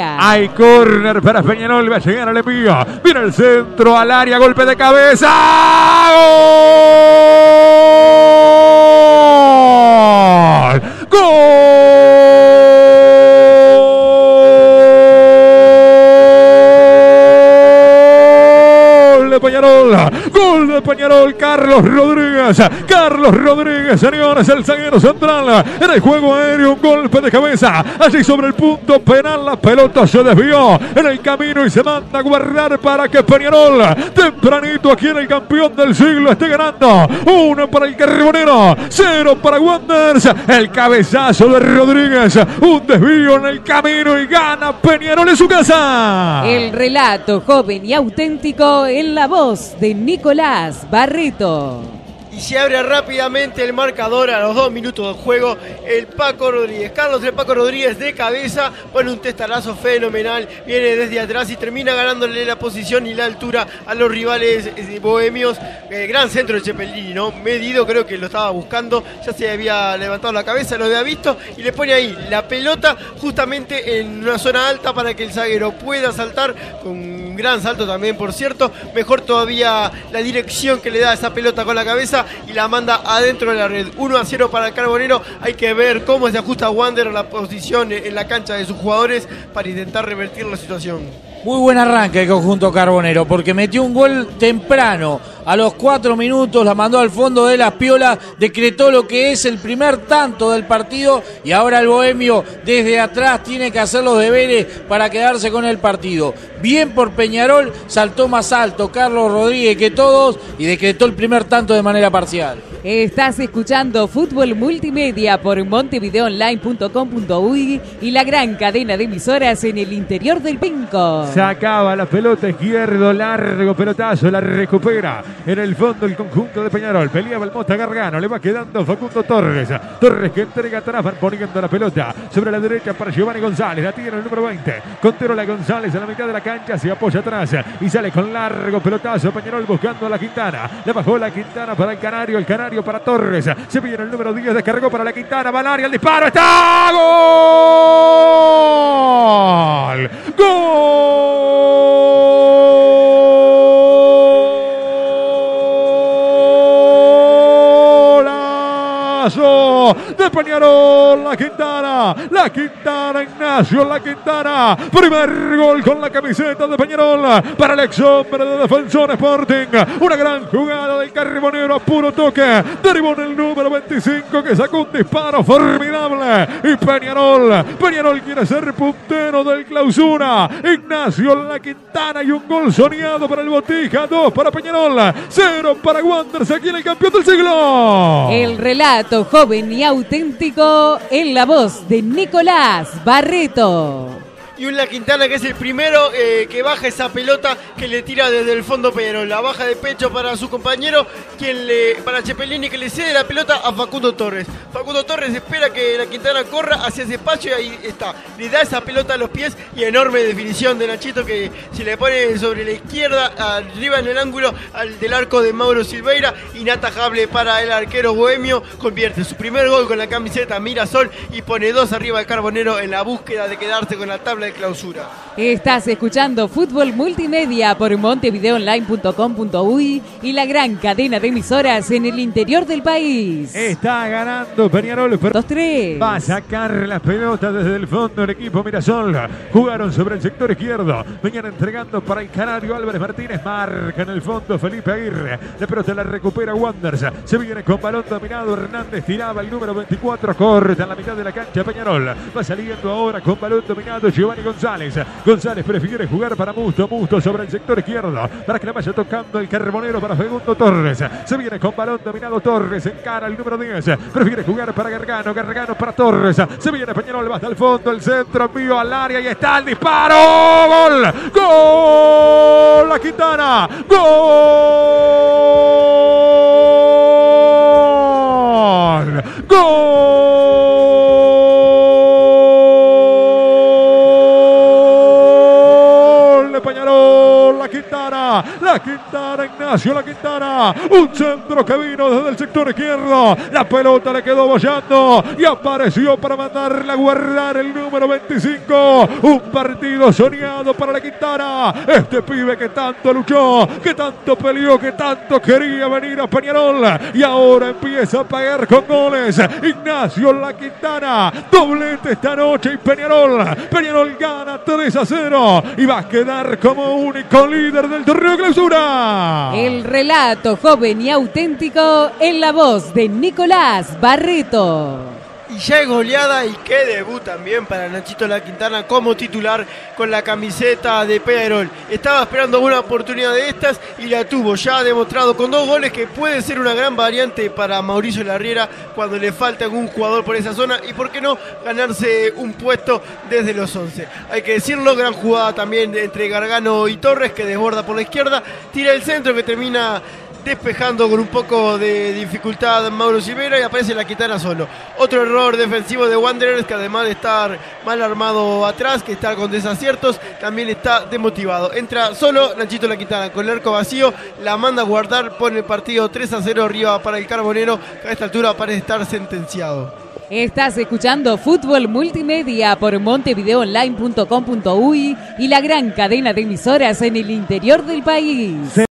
Hay córner para Peñarol, va a llegar al envío. Viene el centro al área, golpe de cabeza. ¡Gol! ¡Gol de Peñarol! ¡Gol de Peñarol! Carlos Rodríguez, señores, el zaguero central. En el juego aéreo, un golpe de cabeza. Allí sobre el punto penal, la pelota se desvió en el camino y se manda a guardar para que Peñarol, tempranito aquí en el campeón del siglo, esté ganando. 1 para el Carbonero, 0 para Wanderers. El cabezazo de Rodríguez, un desvío en el camino y gana Peñarol en su casa. El relato joven y auténtico en la voz de Nicolás Barreto. Y se abre rápidamente el marcador a los 2 minutos de juego. El Paco Rodríguez, Carlos el Paco Rodríguez de cabeza, pone un testarazo fenomenal, viene desde atrás y termina ganándole la posición y la altura a los rivales bohemios. Gran centro de Cepelini, ¿no? Medido, creo que lo estaba buscando, ya se había levantado la cabeza, lo había visto y le pone ahí la pelota justamente en una zona alta para que el zaguero pueda saltar, con un gran salto también, por cierto. Mejor todavía la dirección que le da esa pelota con la cabeza y la manda adentro de la red. 1-0 para el Carbonero. Hay que ver cómo se ajusta Wander la posición en la cancha de sus jugadores para intentar revertir la situación. Muy buen arranque el conjunto Carbonero, porque metió un gol temprano, a los 4 minutos, la mandó al fondo de las piolas, decretó lo que es el primer tanto del partido y ahora el bohemio desde atrás tiene que hacer los deberes para quedarse con el partido. Bien por Peñarol, saltó más alto Carlos Rodríguez que todos y decretó el primer tanto de manera parcial. Estás escuchando Fútbol Multimedia por montevideoonline.com.uy y la gran cadena de emisoras en el interior del Pinco. Sacaba la pelota izquierdo, largo pelotazo, la recupera en el fondo el conjunto de Peñarol. Peleaba el Mota Gargano, le va quedando Facundo Torres. Torres que entrega atrás, van poniendo la pelota sobre la derecha para Giovanni González. La tiene el número 20. Conterola González a la mitad de la cancha, se apoya atrás y sale con largo pelotazo. Peñarol buscando a la Quintana. Le bajó la Quintana para el Canario para Torres. Se viene el número 10, descargó para la Quintana, va al área, el disparo, ¡está! ¡Gol! ¡Golazo de Peñarol! La Quintana Ignacio, la Quintana, primer gol con la camiseta de Peñarol para el ex hombre de Defensor Sporting. Una gran jugada del Carbonero a puro toque, derivó en el número 25 que sacó un disparo formidable y Peñarol quiere ser puntero del clausura. Ignacio, la Quintana y un gol soñado para el Botija, 2 para Peñarol, 0 para Wanderers aquí en el campeón del siglo. El relato joven y auténtico en la voz de Nicolás Barreto. Y un La Quintana que es el primero que baja esa pelota que le tira desde el fondo Peñarol. La baja de pecho para su compañero, para Cepelini, que le cede la pelota a Facundo Torres. Facundo Torres espera que La Quintana corra hacia ese espacio y ahí está. Le da esa pelota a los pies y enorme definición de Nachito que se le pone sobre la izquierda, arriba en el ángulo del arco de Mauro Silveira. Inatajable para el arquero bohemio. Convierte su primer gol con la camiseta Mirasol y pone 2 arriba al Carbonero en la búsqueda de quedarse con la tabla de clausura. Estás escuchando Fútbol Multimedia por montevideoonline.com.uy y la gran cadena de emisoras en el interior del país. Está ganando Peñarol. 2-3. Va a sacar la pelota desde el fondo el equipo Mirasol. Jugaron sobre el sector izquierdo. Venían entregando para el Canario Álvarez Martínez. Marca en el fondo Felipe Aguirre. La pelota la recupera Wanderers. Se viene con balón dominado. Hernández tiraba el número 24. Corta en la mitad de la cancha Peñarol. Va saliendo ahora con balón dominado Giovanni González prefiere jugar para Musto sobre el sector izquierdo para que la vaya tocando el Carbonero para Facundo Torres. Se viene con balón dominado Torres, encara el número 10, prefiere jugar para Gargano para Torres. Se viene Peñarol, va hasta el fondo, el centro, envío al área y está el disparo. ¡Gol! La Quintana. ¡Gol! ¡Gol! Peñarol, la Quintana Quintana. La Quintana, Ignacio La Quintana. Un centro que vino desde el sector izquierdo. La pelota le quedó bollando y apareció para mandarla a guardar el número 25. Un partido soñado para La Quintana. Este pibe que tanto luchó, que tanto peleó, que tanto quería venir a Peñarol. Y ahora empieza a pagar con goles. Ignacio La Quintana. Doblete esta noche y Peñarol gana 3-0 y va a quedar como único líder del torneo de clausura. El relato joven y auténtico en la voz de Nicolás Barreto. Y ya es goleada y qué debut también para Nachito La Quintana como titular con la camiseta de Peñarol. Estaba esperando una oportunidad de estas y la tuvo. Ya ha demostrado con 2 goles que puede ser una gran variante para Mauricio Larriera cuando le falta algún jugador por esa zona y por qué no ganarse un puesto desde los 11. Hay que decirlo, gran jugada también entre Gargano y Torres que desborda por la izquierda, tira el centro que termina despejando con un poco de dificultad Mauro Cimera y aparece La Quintana solo. Otro error defensivo de Wanderers que además de estar mal armado atrás, que está con desaciertos, también está desmotivado. Entra solo Nachito La Quintana con el arco vacío, la manda a guardar, pone el partido 3-0 arriba para el Carbonero, que a esta altura parece estar sentenciado. Estás escuchando Fútbol Multimedia por montevideoonline.com.uy y la gran cadena de emisoras en el interior del país.